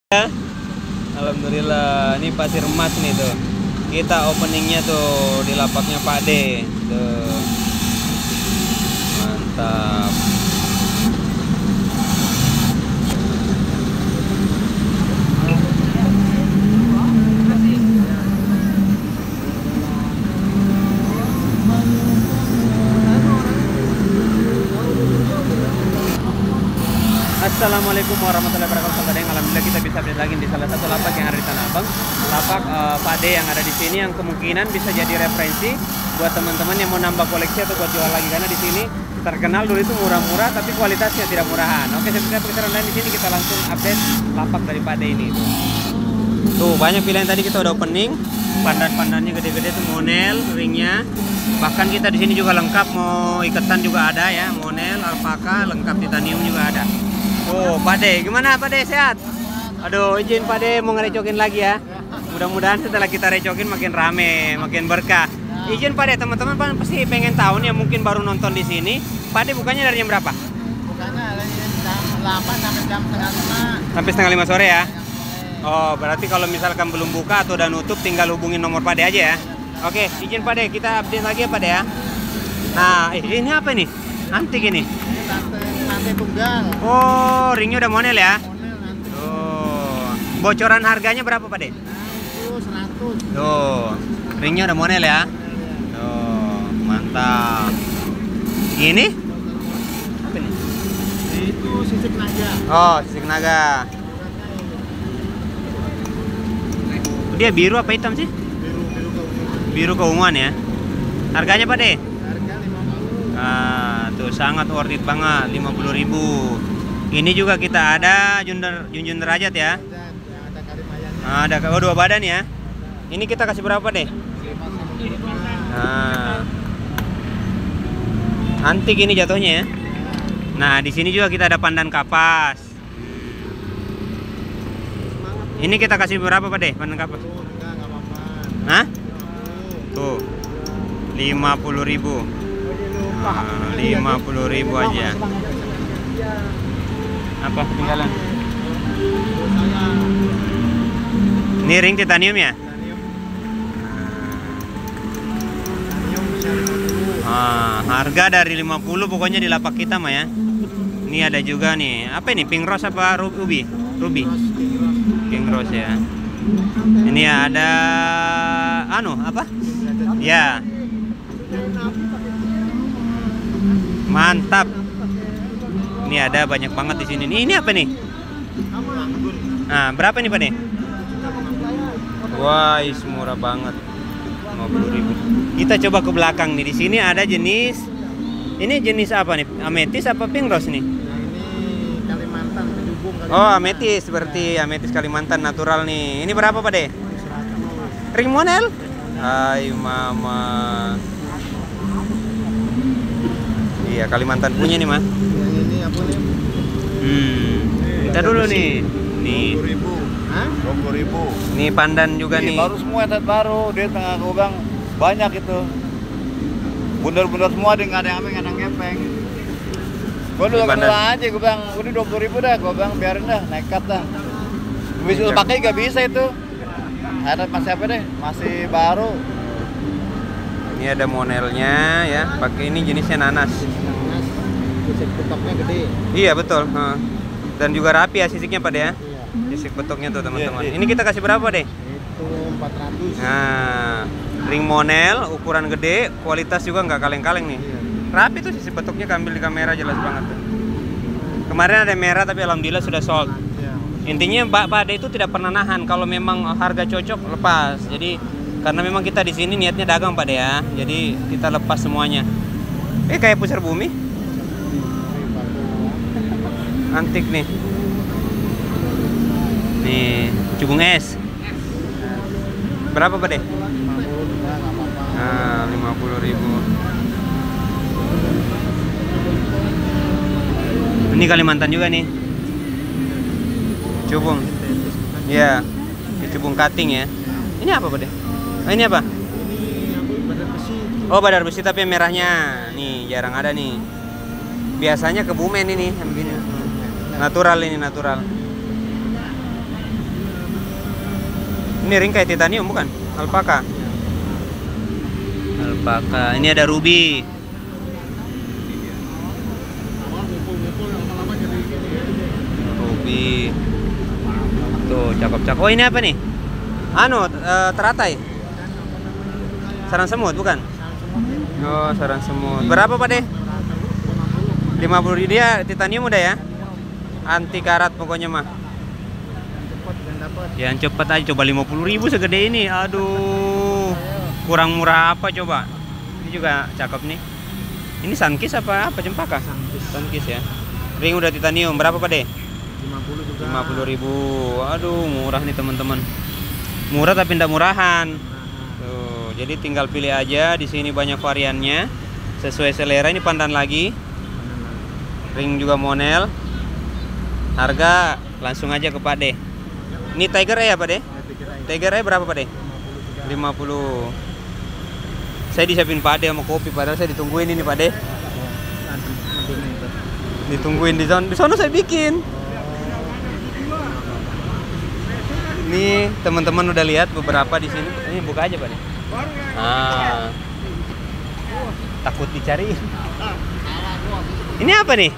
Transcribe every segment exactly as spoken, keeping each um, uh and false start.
Ya, alhamdulillah, ini pasir emas nih tuh. Kita openingnya tuh di lapaknya Pak D. Tuh. Mantap. Assalamualaikum warahmatullahi wabarakatuh. Alhamdulillah kita bisa update lagi di salah satu lapak yang ada di Tanah Abang. Lapak uh, Pak D yang ada di sini yang kemungkinan bisa jadi referensi buat teman-teman yang mau nambah koleksi atau buat jual lagi, karena di sini terkenal dulu itu murah-murah tapi kualitasnya tidak murahan. Oke, sebelum kita lain di sini kita langsung update lapak dari Pak D ini. Tuh banyak pilihan, tadi kita udah opening. Pandan-pandannya gede-gede tuh, monel, ringnya. Bahkan kita di sini juga lengkap, mau iketan juga ada ya, monel, alpaka, lengkap, titanium juga ada. Oh, Pak D, gimana Pak D, sehat? Aduh, izin Pak D mau ngerecokin lagi ya. Mudah-mudahan setelah kita recokin makin rame, makin berkah. Izin Pak D, teman-teman pasti pengen tahu nih, mungkin baru nonton di sini. Pak D bukanya dari jam berapa? Bukanya dari jam delapan sampai jam setengah lima. Sampai setengah lima sore ya? Oh, berarti kalau misalkan belum buka atau udah nutup, tinggal hubungin nomor Pak D aja ya. Oke, izin Pak D, kita update lagi ya Pak D ya. Nah, ini apa nih? Antik ini. Nanti tunggal. Oh, ringnya udah monel ya? Model nanti. Tuh. Bocoran harganya berapa Pak D? seratus, seratus. Tuh, ringnya udah monel ya? Tuh, mantap. Ini? Apa ini? Itu sisik naga. Oh, sisik naga. Dia biru apa hitam sih? Biru, biru keunguan. Biru keunguan ya. Harganya Pak D? Harga lima puluh. Ah, tuh sangat worth it banget, lima puluh ribu. Ini juga kita ada Junjun, Junjun Derajat ya. Dan yang ada karimayannya. Ah, ada oh, dua badan ya. Ini kita kasih berapa deh? lima puluh. Nah, antik ini jatuhnya ya. Nah, di sini juga kita ada pandan kapas. Ini kita kasih berapa Pak D? Pandan kapas? Oh, enggak, enggak apa-apa. Hah? Tuh, lima puluh ribu. Nah, lima puluh ribu aja. Apa ketinggalan? Ini ring titanium ya? Ah, harga dari lima puluh pokoknya di lapak kita mah ya. Ini ada juga nih. Apa ini? Pink rose apa ruby? Ruby. Pink rose ya. Ini ada anu apa? Ya. Mantap. Ini ada banyak banget di sini. Ini apa nih? Nah, berapa nih Pak nih? Wah, is murah banget. lima puluh ribu. Kita coba ke belakang nih. Di sini ada jenis. Ini jenis apa nih? Ametis apa pink rose nih? Ini Kalimantan, penjubung Kalimantan. Oh, ametis, seperti ametis Kalimantan natural nih. Ini berapa Pak De? Ring monel? Hai mama. Iya, Kalimantan punya nih mah. Yang ini apa nih? Hmm. Kita dulu nih. Nih. dua puluh ribu. Hah? dua puluh ribu. Nih pandan juga nih. Baru semua tet baru, dia tengah gobang banyak itu. Bundar-bundar semua, dia nggak ada yang ambil, nggak ada yang ngepeng. Gua dulu Pandan. kenal aja, gua bang, udah dua puluh ribu dah, gua bang biarin dah, nekat dah. Bisa pakai gak bisa itu. Ada masih apa deh? Masih baru. Ini ada monelnya ya. Pakai ini jenisnya nanas. Sisik betoknya gede. Iya betul. Heeh. Dan juga rapi ya sisiknya Pak De ya. Iya. Sisik betoknya tuh teman-teman. Iya, iya. Ini kita kasih berapa deh? Itu empat ratus. Nah, ring monel, ukuran gede, kualitas juga nggak kaleng-kaleng nih. Iya. Rapi tuh sisi betoknya, ambil di kamera jelas banget tuh. Kemarin ada merah tapi alhamdulillah sudah sold. Iya. Intinya Pak Pak De itu tidak pernah nahan. Kalau memang harga cocok lepas. Jadi karena memang kita di sini niatnya dagang Pak De ya. Jadi kita lepas semuanya. Eh kayak pusar bumi. Antik nih. Nih, cubung es. Berapa Pak De? Nah, lima puluh ribu. Ini Kalimantan juga nih. Cubung. Ya. Ini cubung cutting ya. Ini apa, Pak De? Oh, ini apa? Ini apa? Badar besi. Oh, badar besi tapi yang merahnya. Nih, jarang ada nih. Biasanya kebumen ini yang begini. Natural ini, natural. Ini ring kayak titanium bukan? Alpaka. Alpaka. Ini ada ruby. Ruby. Tuh, cakep-cakep. Oh, ini apa nih? Anu, uh, teratai. Sarang semut bukan? Oh, sarang semut. Berapa, Pak De? lima puluh ribu. Dia titanium udah ya? Anti karat pokoknya mah. Yang cepet aja, coba lima puluh ribu segede ini. Aduh, kurang murah apa coba? Ini juga cakep nih. Ini sunkist apa apa cempaka? Sunkist ya. Ring udah titanium. Berapa, Pak De? lima puluh juga. lima puluh ribu. Aduh, murah nih teman-teman. Murah tapi tidak murahan. Tuh, jadi tinggal pilih aja. Di sini banyak variannya sesuai selera. Ini pandan lagi. Ring juga monel. Harga langsung aja ke Pak De. Ini Tiger Eye ya, Pak De? Tiger Eye berapa, Pak De? lima puluh. Saya disiapin Pak De sama kopi, padahal saya ditungguin ini, Pak De. Ditungguin di sana. Di sana saya bikin. Nih, teman-teman udah lihat beberapa di sini. Ini buka aja, Pak De. Ah. Takut dicari. Ini apa nih?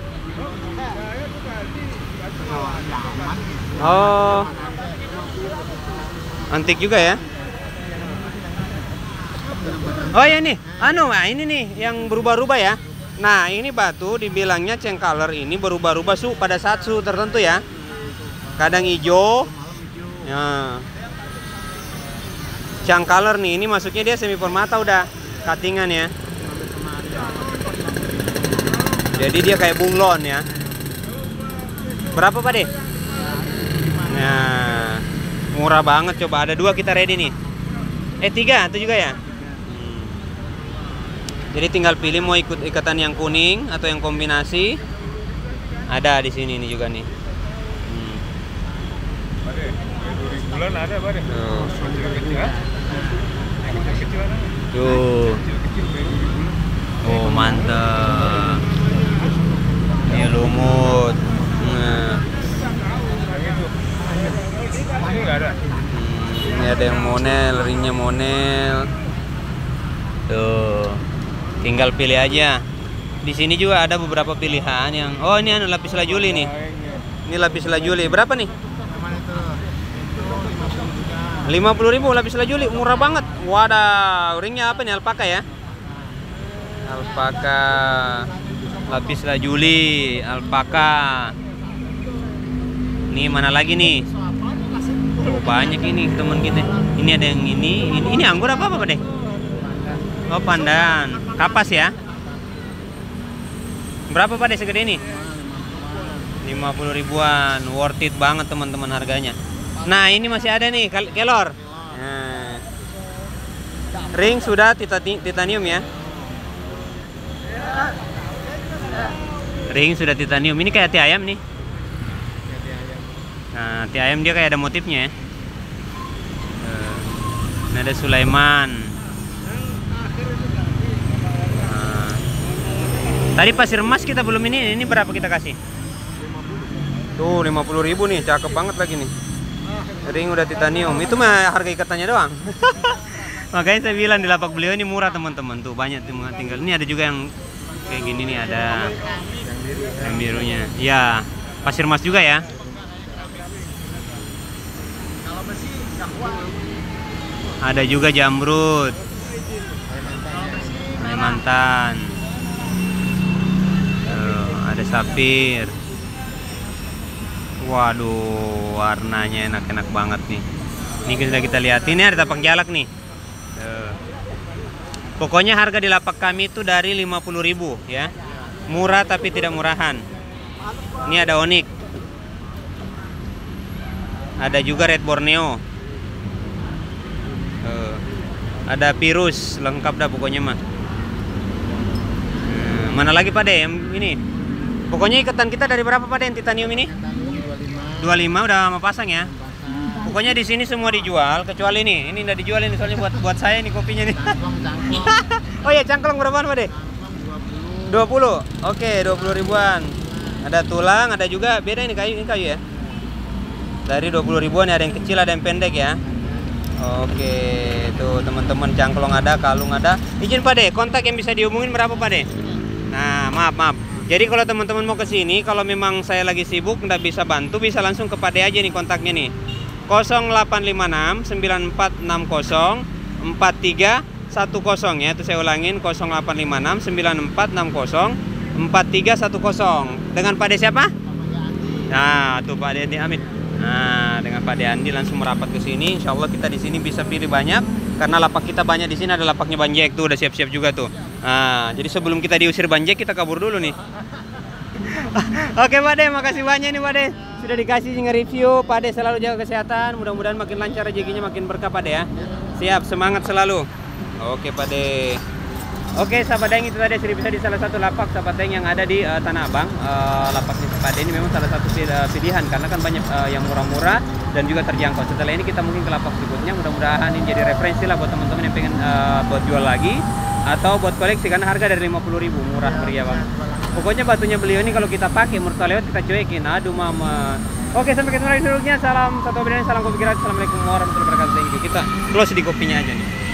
Oh, antik juga ya. Oh ya nih, anu, nah ini nih yang berubah-ubah ya. Nah ini batu dibilangnya change color ini berubah-ubah su pada saat suhu tertentu ya. Kadang hijau, ya. Change color nih, ini masuknya dia semi permata udah cuttingan ya. Jadi dia kayak bunglon ya. Berapa, Pak De? Nah, murah banget, coba ada dua kita ready nih. Eh tiga itu juga ya. Hmm. Jadi tinggal pilih mau ikut ikatan yang kuning atau yang kombinasi. Ada di sini nih juga nih. Hmm. Bulan ada, Pak De. Tuh. Tuh. Tuh. Oh mantap. Ini lumut. Nah. Ini nggak ada. Hmm, ini ada yang monel, ringnya monel. Tuh, tinggal pilih aja. Di sini juga ada beberapa pilihan yang. Oh ini anu lapis lazuli nih. Ini lapis lazuli. Berapa nih? lima puluh ribu lapis lazuli, murah banget. Wadah, ringnya apa nih? Alpaka ya? Alpaka. Lapis lazuli, alpaka. Nih mana lagi nih? Oh, banyak ini teman kita. Ini ada yang ini, ini, ini anggur apa apa, Pak De? Oh, pandan. Kapas ya? Berapa, Pak De, segede ini? lima puluh ribuan. Worth it banget teman-teman harganya. Nah, ini masih ada nih, kelor. Nah. Ring sudah titanium ya. Ring sudah titanium. Ini kayak hati ayam nih. Nah, hati ayam dia kayak ada motifnya ya. Ini ada Sulaiman. Nah. Tadi pasir emas kita belum ini. Ini berapa kita kasih? Tuh lima puluh ribu nih, cakep banget lagi nih. Ring udah titanium. Itu mah harga ikatannya doang. Makanya saya bilang di lapak beliau ini murah teman-teman. Tuh banyak tinggal. Ini ada juga yang kayak gini nih, ada yang birunya. Ya, pasir emas juga ya. Ada juga jamrud, Kalimantan. Tuh, ada sapir. Waduh, warnanya enak-enak banget nih. Ini sudah kita lihat. Ini ada tapak jalak nih. Tuh. Pokoknya harga di lapak kami itu dari lima puluh ribu ya. Murah tapi tidak murahan. Ini ada onyx. Ada juga red Borneo. Uh, ada virus, lengkap dah pokoknya mah. Uh, mana lagi, Pak De? Ini. Pokoknya ikatan kita dari berapa, Pak De, yang titanium ini? dua puluh lima udah mau pasang ya. Pokoknya di sini semua dijual kecuali ini. Ini udah dijual ini soalnya buat buat saya nih kopinya nih. Oh ya, cangklong berapaan, Pak De? dua puluh. Oke, dua puluh ribuan. Ada tulang, ada juga beda ini kayu, ini kayu ya. Dari dua puluh ribuan ya, ada yang kecil, ada yang pendek ya. Oke, tuh teman-teman, cangklong ada, kalung ada. Izin Pak De, kontak yang bisa dihubungin berapa Pak De? Nah, maaf maaf. Jadi kalau teman-teman mau ke sini, kalau memang saya lagi sibuk nggak bisa bantu, bisa langsung ke Pak De aja nih kontaknya nih. nol delapan lima enam sembilan empat enam nol empat tiga satu nol ya. Itu saya ulangin nol delapan lima enam sembilan empat enam nol empat tiga satu nol. Dengan Pak De siapa? Nah, tuh Pak De Amit. Nah, dengan Pak De Andi langsung merapat ke sini. Insya Allah kita di sini bisa pilih banyak karena lapak kita banyak di sini. Ada lapaknya Banjek tuh, udah siap-siap juga tuh. Nah, jadi sebelum kita diusir Banjek, kita kabur dulu nih. Oke Pak De, makasih banyak nih Pak De. Sudah dikasih nge-review. Pak De selalu jaga kesehatan. Mudah-mudahan makin lancar rezekinya, makin berkah Pak De ya. Siap, semangat selalu. Oke Pak De. Oke sahabat Daeng, itu tadi Sri bisa di salah satu lapak sahabat Daeng yang ada di uh, Tanah Abang. Uh, lapak di Pak De ini memang salah satu pilihan karena kan banyak uh, yang murah-murah dan juga terjangkau. Setelah ini kita mungkin ke lapak berikutnya. Mudah-mudahan ini jadi referensi lah buat teman-teman yang pengen uh, buat jual lagi atau buat koleksi karena harga dari lima puluh ribu, murah meriah Bang. Pokoknya batunya beliau ini kalau kita pakai murta lewat kita cuekin. Aduh mama. Oke, sampai ketemu lagi dulunya. Salam satu obrolan, salam kopi gratis. Assalamualaikum warahmatullahi wabarakatuh. Kita close di kopinya aja nih.